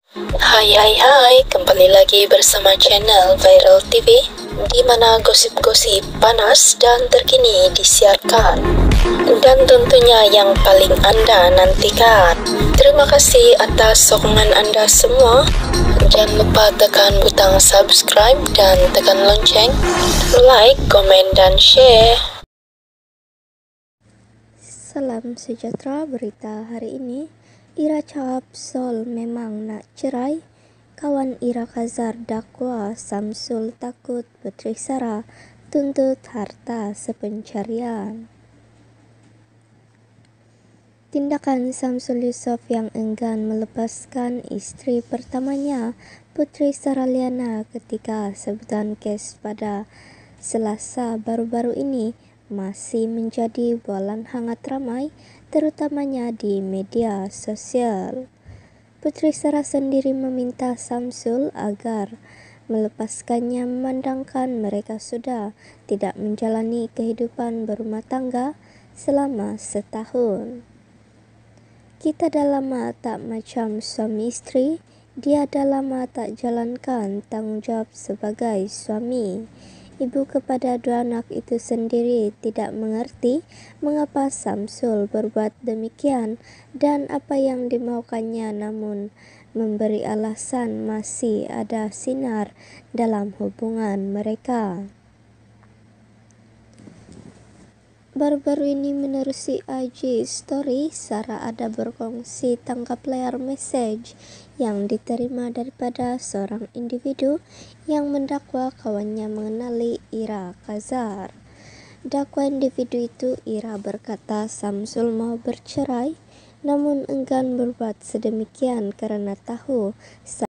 Hai, kembali lagi bersama channel Viral TV, di mana gosip-gosip panas dan terkini disiarkan, dan tentunya yang paling Anda nantikan. Terima kasih atas sokongan Anda semua. Jangan lupa tekan butang subscribe dan tekan lonceng, like, komen, dan share. Salam sejahtera, berita hari ini. Ira Chap Sol memang nak cerai. Kawan Ira Khazar dakwa Samsul takut Putri Sarah tuntut harta sepencarian. Tindakan Samsul Yusof yang enggan melepaskan isteri pertamanya, Putri Sarah Liana, ketika sebutan kes pada Selasa baru-baru ini masih menjadi bualan hangat ramai, terutamanya di media sosial. Putri Sarah sendiri meminta Samsul agar melepaskannya, memandangkan mereka sudah tidak menjalani kehidupan berumah tangga selama setahun. Kita dah lama tak macam suami isteri, dia dah lama tak jalankan tanggungjawab sebagai suami. Ibu kepada dua anak itu sendiri tidak mengerti mengapa Samsul berbuat demikian dan apa yang dimaukannya, namun memberi alasan masih ada sinar dalam hubungan mereka. Baru-baru ini menerusi IG Story, Sarah ada berkongsi tangkap layar message yang diterima daripada seorang individu yang mendakwa kawannya mengenali Ira Khazar. Dakwa individu itu, Ira berkata Samsul mau bercerai, namun enggan berbuat sedemikian karena tahu